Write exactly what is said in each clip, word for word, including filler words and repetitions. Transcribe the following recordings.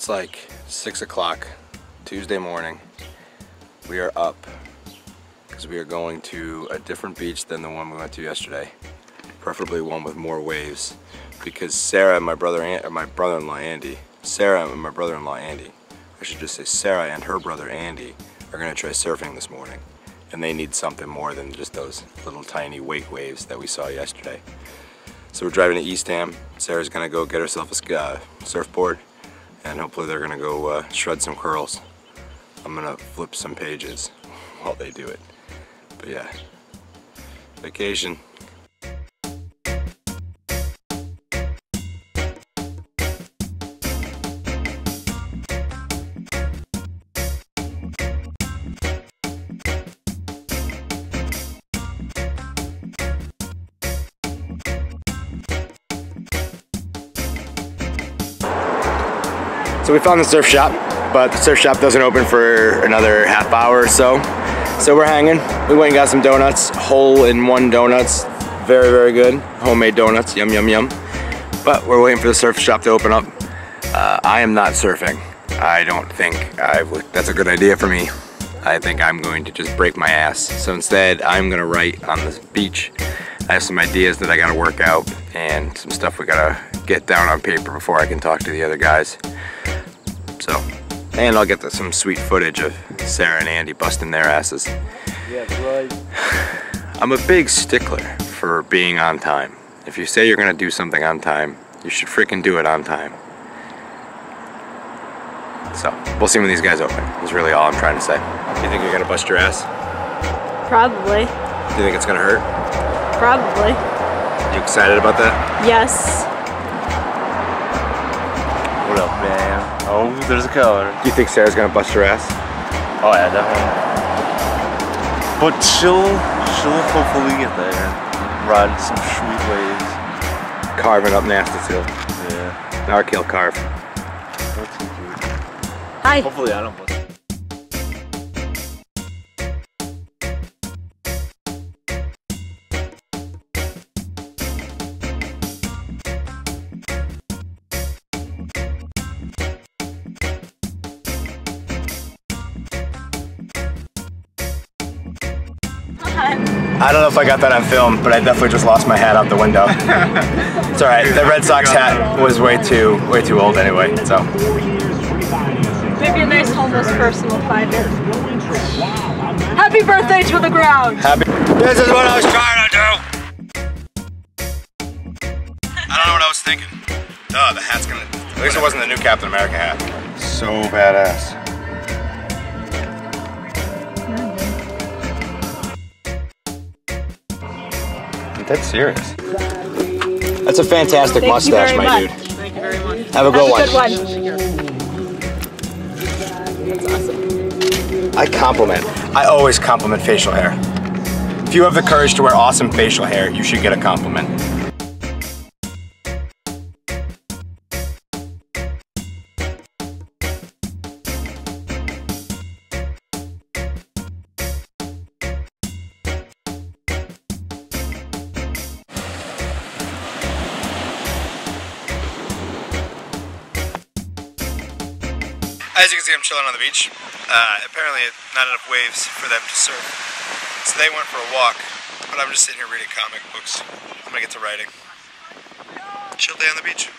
It's like six o'clock Tuesday morning. We are up because we are going to a different beach than the one we went to yesterday. Preferably one with more waves, because Sarah and my brother and my brother-in-law Andy, Sarah and my brother-in-law Andy, I should just say Sarah and her brother Andy are gonna try surfing this morning, and they need something more than just those little tiny wake waves that we saw yesterday. So we're driving to Eastham. Sarah's gonna go get herself a uh, surfboard, and hopefully they're gonna go uh, shred some curls. I'm gonna flip some pages while they do it. But yeah, vacation. So we found the surf shop, but the surf shop doesn't open for another half hour or so. So we're hanging. We went and got some donuts, hole-in-one donuts. Very, very good. Homemade donuts, yum, yum, yum. But we're waiting for the surf shop to open up. Uh, I am not surfing. I don't think I would, that's a good idea for me. I think I'm going to just break my ass. So instead, I'm gonna write on the beach. I have some ideas that I gotta work out and some stuff we gotta get down on paper before I can talk to the other guys. So, and I'll get the, some sweet footage of Sarah and Andy busting their asses. Yeah, right. I'm a big stickler for being on time. If you say you're gonna do something on time, you should freaking do it on time. So, we'll see when these guys open. That's really all I'm trying to say. Do you think you're gonna bust your ass? Probably. Do you think it's gonna hurt? Probably. You excited about that? Yes. What up, man? Oh, there's a color. Do you think Sarah's gonna bust her ass? Oh yeah, definitely. But she'll, she'll hopefully get there. Ride some sweet waves. Carving up nasty too. Yeah. Narkill carve. That's so cute. Hi. Hopefully I don't bust. I don't know if I got that on film, but I definitely just lost my hat out the window. It's alright, the Red Sox hat was way too way too old anyway, so. Maybe a nice homeless person will find it. Happy birthday to the ground! Happy. This is what I was trying to do! I don't know what I was thinking. Duh, the hat's gonna, at least it wasn't the new Captain America hat. So badass. That's serious. That's a fantastic Thank mustache, my much. dude. Thank you very much. Have a good one. Have a good one. That's awesome. I compliment. I always compliment facial hair. If you have the courage to wear awesome facial hair, you should get a compliment. As you can see, I'm chilling on the beach. Uh, apparently not enough waves for them to surf. So they went for a walk, but I'm just sitting here reading comic books. I'm gonna get to writing. Chill day on the beach.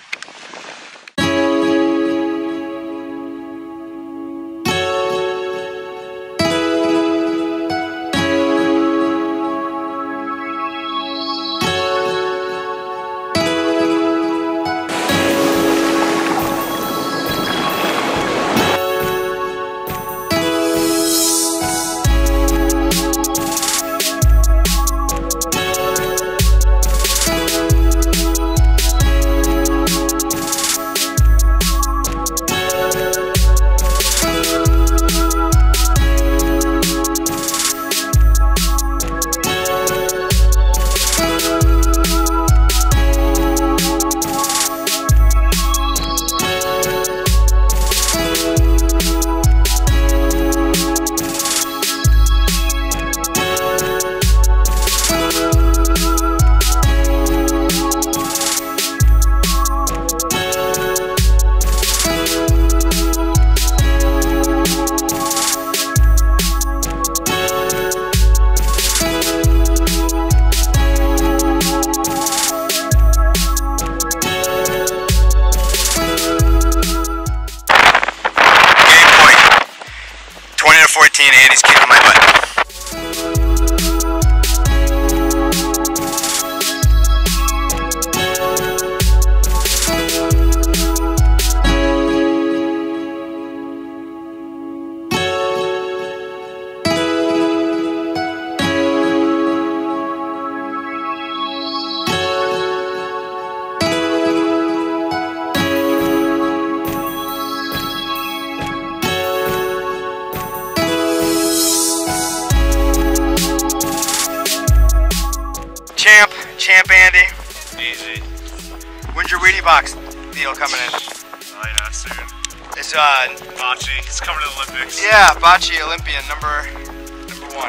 Champ Andy. Easy. When's your Wheatie Box deal coming in? Oh yeah, soon. It's uh Bocce, he's coming to the Olympics. yeah, Bocce Olympian number number one.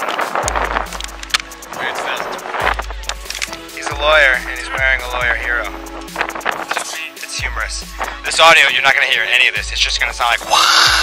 Great fest. He's a lawyer and he's wearing a lawyer hero. It's humorous. This audio, you're not gonna hear any of this. It's just gonna sound like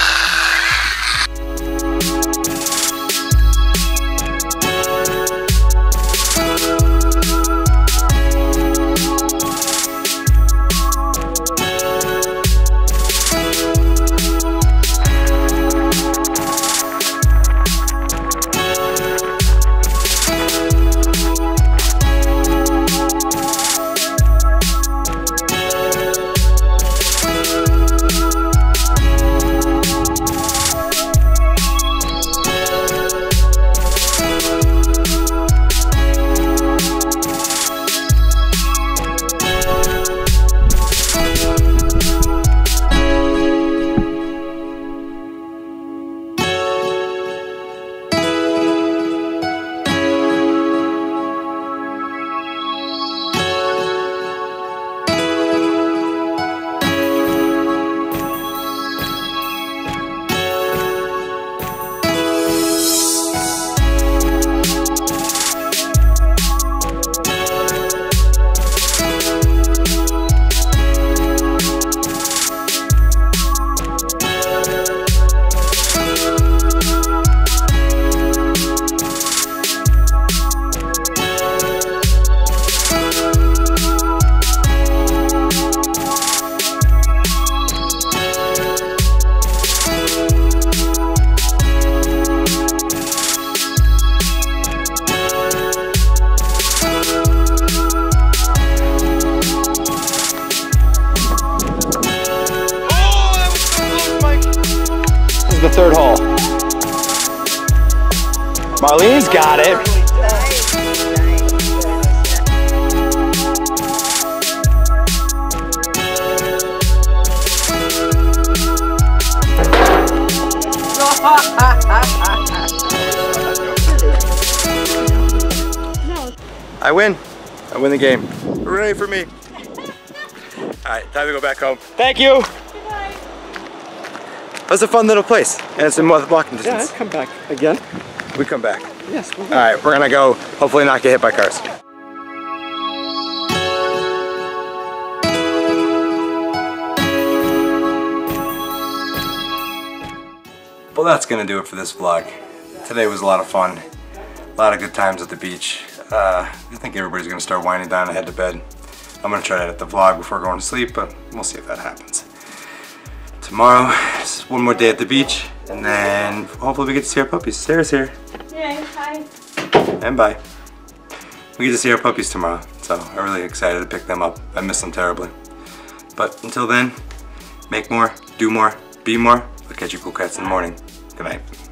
the third hole. Marlene's got it. I win. I win the game. Hooray for me. All right, time to go back home. Thank you. That's a fun little place, and it's in walking distance. Yeah, I'd come back again. We come back. Yes, we'll All right, we're gonna go, hopefully not get hit by cars. Well, that's gonna do it for this vlog. Today was a lot of fun. A lot of good times at the beach. Uh, I think everybody's gonna start winding down and head to bed. I'm gonna try to edit the vlog before going to sleep, but we'll see if that happens. Tomorrow is one more day at the beach, and then hopefully we get to see our puppies. Sarah's here. Yay, hi. And bye. We get to see our puppies tomorrow, so I'm really excited to pick them up. I miss them terribly. But until then, make more, do more, be more. I'll catch you cool cats in the morning. Good night.